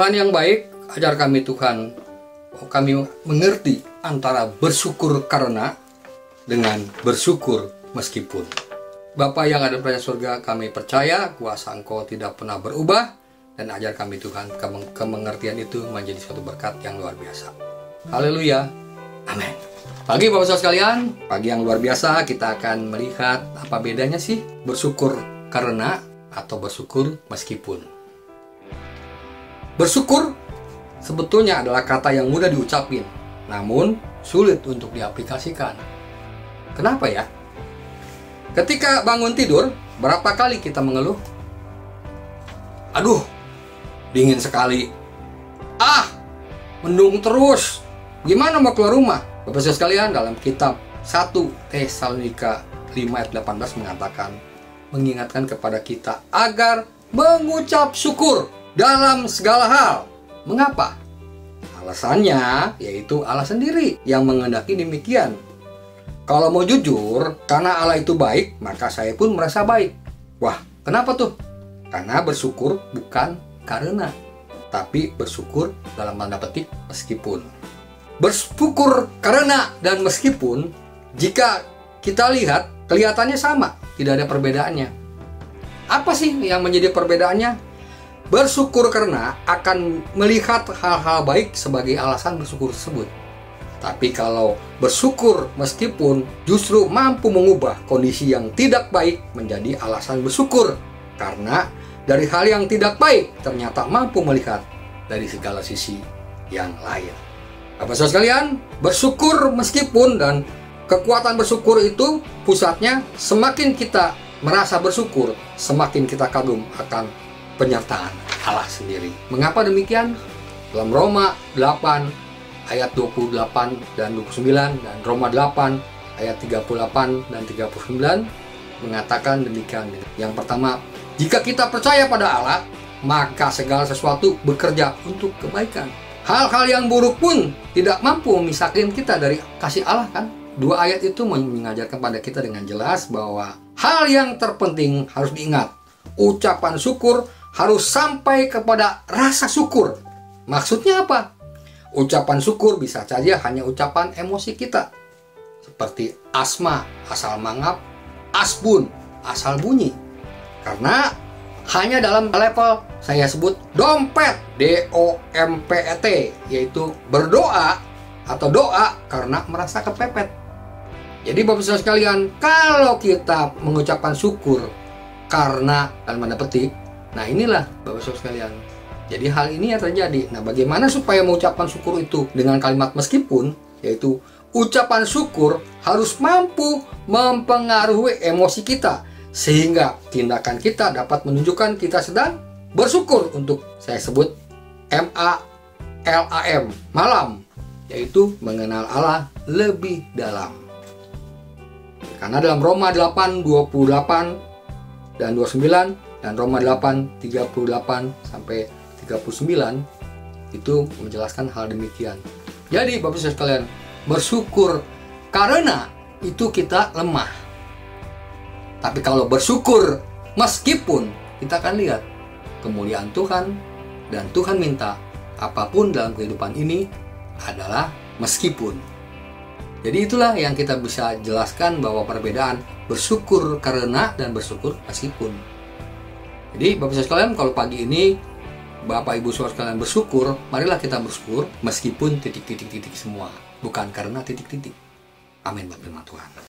Tuhan yang baik, ajar kami Tuhan, kami mengerti antara bersyukur karena dengan bersyukur meskipun. Bapa yang ada di surga, kami percaya kuasa Engkau tidak pernah berubah, dan ajar kami Tuhan, kemengertian itu menjadi suatu berkat yang luar biasa. Haleluya, amin. Pagi Bapak Saudara sekalian, pagi yang luar biasa, kita akan melihat apa bedanya sih bersyukur karena atau bersyukur meskipun. Bersyukur sebetulnya adalah kata yang mudah diucapin, namun sulit untuk diaplikasikan. Kenapa ya? Ketika bangun tidur, berapa kali kita mengeluh? Aduh, dingin sekali. Mendung terus. Gimana mau keluar rumah? Bapak Saudara sekalian, dalam kitab 1 Tesalonika 5 ayat 18 mengatakan, mengingatkan kepada kita agar mengucap syukur dalam segala hal. Mengapa? Alasannya yaitu Allah sendiri yang menghendaki demikian. Kalau mau jujur, karena Allah itu baik, maka saya pun merasa baik. Wah, kenapa tuh? Karena bersyukur bukan karena, tapi bersyukur dalam tanda petik meskipun. Bersyukur karena dan meskipun, jika kita lihat, kelihatannya sama, tidak ada perbedaannya. Apa sih yang menjadi perbedaannya? Bersyukur karena akan melihat hal-hal baik sebagai alasan bersyukur tersebut. Tapi kalau bersyukur meskipun justru mampu mengubah kondisi yang tidak baik menjadi alasan bersyukur. Karena dari hal yang tidak baik ternyata mampu melihat dari segala sisi yang lain. Bapak Saudara sekalian, bersyukur meskipun dan kekuatan bersyukur itu pusatnya semakin kita merasa bersyukur, semakin kita kagum akan penyertaan Allah sendiri. Mengapa demikian? Dalam Roma 8 ayat 28 dan 29 dan Roma 8 ayat 38 dan 39 mengatakan demikian. Yang pertama, jika kita percaya pada Allah, maka segala sesuatu bekerja untuk kebaikan. Hal-hal yang buruk pun tidak mampu memisahkan kita dari kasih Allah, kan? Dua ayat itu mengajarkan pada kita dengan jelas bahwa hal yang terpenting harus diingat. Ucapan syukur harus sampai kepada rasa syukur. Maksudnya apa? Ucapan syukur bisa saja hanya ucapan emosi kita, seperti asma, asal mangap, asbun, asal bunyi. Karena hanya dalam level saya sebut dompet, DOMPET, yaitu berdoa atau doa karena merasa kepepet. Jadi Bapak Saudara sekalian, kalau kita mengucapkan syukur karena dalam tanda petik, nah inilah Bapak Saudara sekalian. Jadi hal ini yang terjadi. Nah, bagaimana supaya mengucapkan syukur itu dengan kalimat meskipun, yaitu ucapan syukur harus mampu mempengaruhi emosi kita, sehingga tindakan kita dapat menunjukkan kita sedang bersyukur untuk, saya sebut MALAM, malam, yaitu mengenal Allah lebih dalam. Karena dalam Roma 8, 28 dan 29 dan Roma 8, 38 sampai 39 itu menjelaskan hal demikian. Jadi Bapak Saudara sekalian, bersyukur karena itu kita lemah. Tapi kalau bersyukur meskipun, kita akan lihat kemuliaan Tuhan, dan Tuhan minta apapun dalam kehidupan ini adalah meskipun. Jadi itulah yang kita bisa jelaskan bahwa perbedaan bersyukur karena dan bersyukur meskipun. Jadi Bapak Saudara sekalian, kalau pagi ini Bapak Ibu Saudara sekalian bersyukur, marilah kita bersyukur meskipun titik-titik-titik semua, bukan karena titik-titik. Amin, Bapak Firman Tuhan.